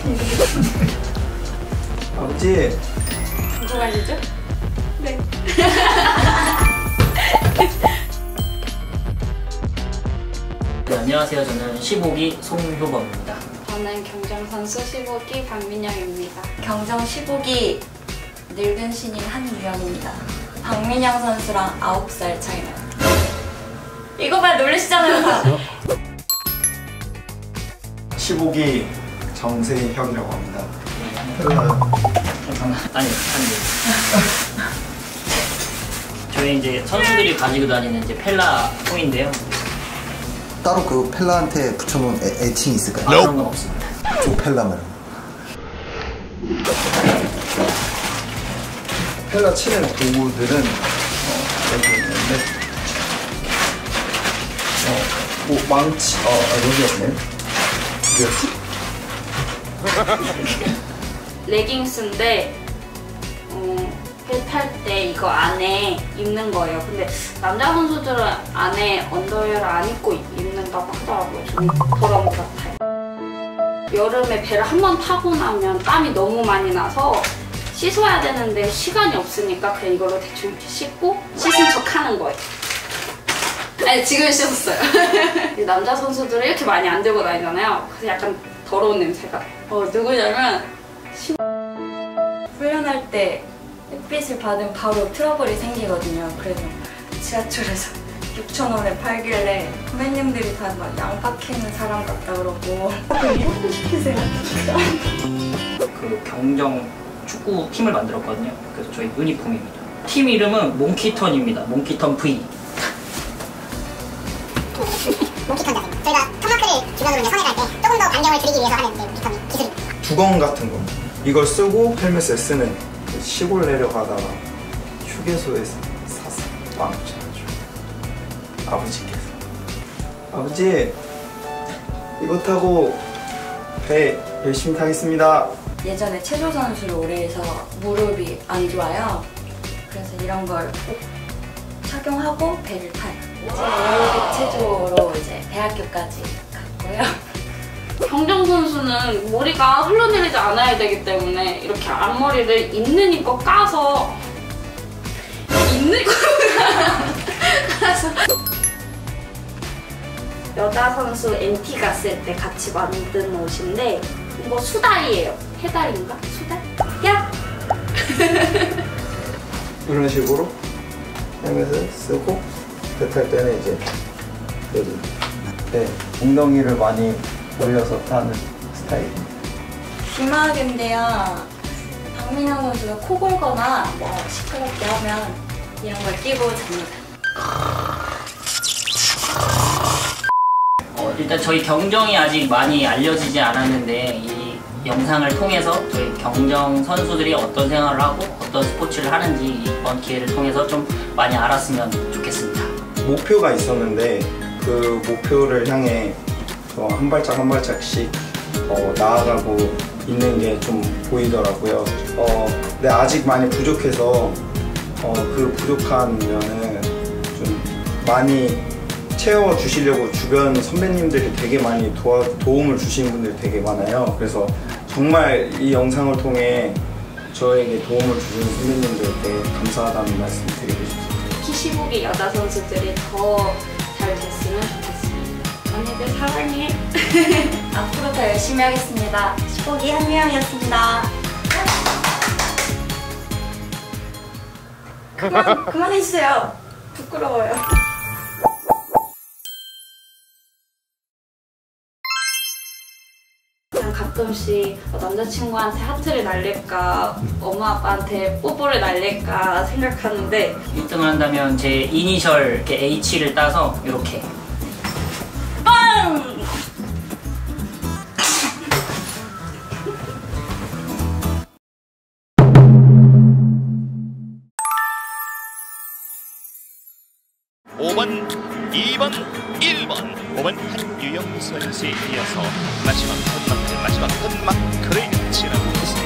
아버지. 궁금하시죠? 네. 네, 안녕하세요. 저는 15기 송효범입니다. 저는 경정선수 15기 박민영입니다. 경정 15기 늙은 신인 한유영입니다. 박민영 선수랑 9살 차이나요. 이거만 놀리시잖아요. 15기 정세혁이라고 합니다. 아니, 저희 이제 선수들이 가지고 다니는 이제 펠라 통인데요. 따로 그 펠라한테 붙여놓은 애칭이 있을까요? 그런 건 없습니다. 조펠라면. 펠라 치는 도구들은 여기 있는데 뭐 망치, 여기였네. 어디였지? 레깅스인데 배 탈 때 이거 안에 입는 거예요. 근데 남자 선수들은 안에 언더웨어를 안 입고 입는다고 하더라고요. 좀 더러운 것 같아요. 여름에 배를 한 번 타고 나면 땀이 너무 많이 나서 씻어야 되는데 시간이 없으니까 그냥 이걸로 대충 이렇게 씻고 씻은 척 하는 거예요. 아니, 지금 씻었어요. 남자 선수들은 이렇게 많이 안 들고 다니잖아요. 그래서 약간 더러운 냄새가. 누구냐면 훈련할 때 햇빛을 받으면 바로 트러블이 생기거든요. 그래서 지하철에서 6,000원에 팔길래 선배님들이 다 막 양파 캐는 사람 같다 그러고 이렇게 시키세요. 그 경정 축구 팀을 만들었거든요. 그래서 저희 유니폼입니다. 팀 이름은 몽키턴입니다. 몽키턴 V. 몽키턴 자세. 저희가 턴마크를 주변으로 이제 선회를 할 때 조금 더 반경을 줄이기 위해서 하는 몽키턴이 기술입니다. 두건 같은 거. 이걸 쓰고 헬멧을 쓰는 시골 내려가다가 휴게소에서 샀어요. 망쳐가지고. 아버지께서. 아버지, 이거 타고 배 열심히 타겠습니다. 예전에 체조 선수를 오래 해서 무릎이 안 좋아요. 그래서 이런 걸 꼭 착용하고 배를 타요. 이제 에어빅 체조로 이제 대학교까지 갔고요. 경정 선수는 머리가 흘러내리지 않아야 되기 때문에 이렇게 앞머리를 있는 힘껏 까서 까서 여자 선수 NT 갔을 때 같이 만든 옷인데 이거 수달이에요. 해달인가? 수달? 야! 이런 식으로 헬멧을 쓰고 배 탈 때는 이제 여기 엉덩이를 많이 올려서 타는 스타일입니다. 귀마개인데요. 박민영 선수가 코 골거나 뭐 시끄럽게 하면 이런 걸 끼고 잡니다. 일단 저희 경정이 아직 많이 알려지지 않았는데 이 영상을 통해서 저희 경정 선수들이 어떤 생활을 하고 어떤 스포츠를 하는지 이번 기회를 통해서 좀 많이 알았으면 좋겠습니다. 목표가 있었는데 그 목표를 향해 한 발짝 한 발짝씩 나아가고 있는 게 좀 보이더라고요. 근데 아직 많이 부족해서 그 부족한 면을 좀 많이 채워주시려고 주변 선배님들이 되게 많이 도움을 주시는 분들이 되게 많아요. 그래서 정말 이 영상을 통해 저에게 도움을 주신 선배님들께 감사하다는 말씀 드리고 싶습니다. 특히 15기 여자 선수들이 더 잘 됐으면 좋겠습니다. 언니들 사랑해. 앞으로 더 열심히 하겠습니다. 15기 한유영이었습니다. 그만해주세요. 부끄러워요. 가끔씩 남자친구한테 하트를 날릴까 엄마 아빠한테 뽀뽀를 날릴까 생각하는데 1등을 한다면 제 이니셜 이렇게 H를 따서 이렇게 빵! (5번) (2번) (1번) 5번 한유영 선수에 이어서 마지막 턴마크를 치르고 있습니다.